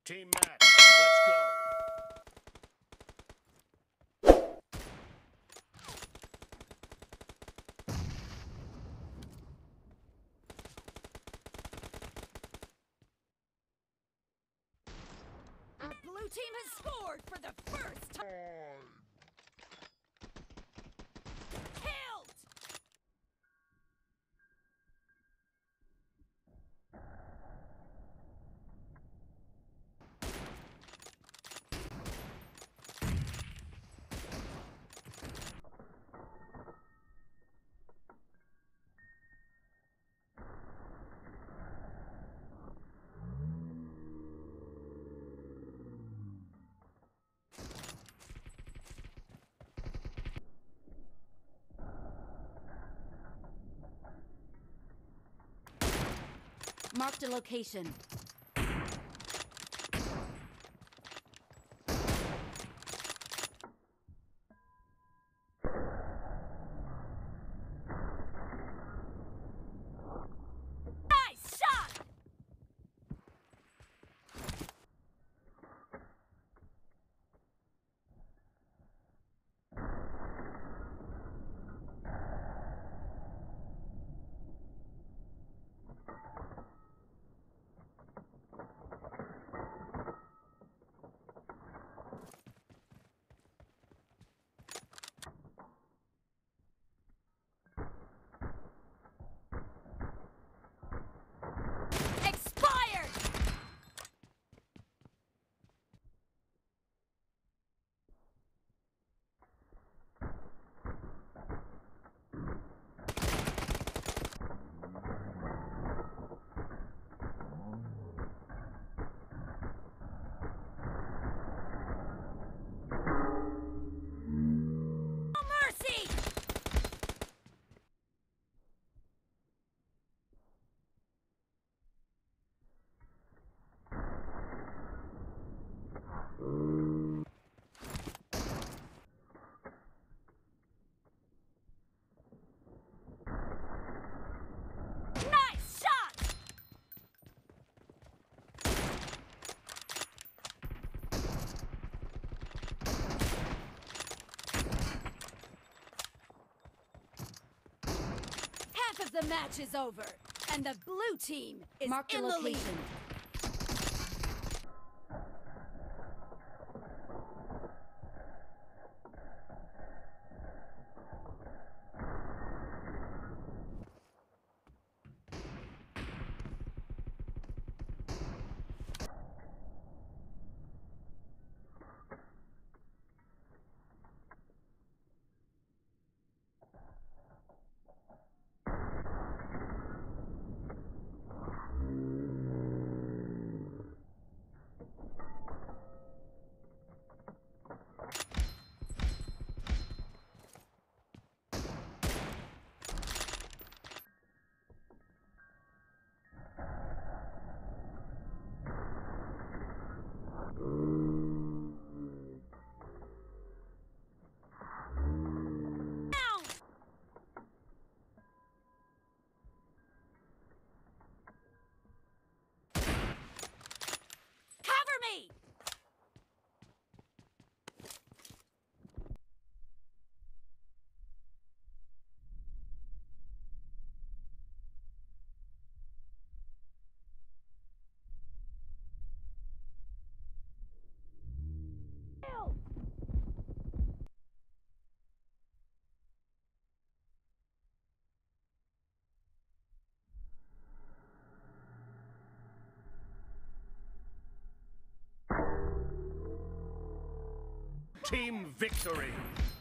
Team match, let's go. The blue team has scored for the first time. Killed! Marked a location. Nice shot! Expired! No mercy! Nice shot! Half of the match is over, and the blue team is Marked a in the lead. location. Down! Cover me! Killed! Team victory.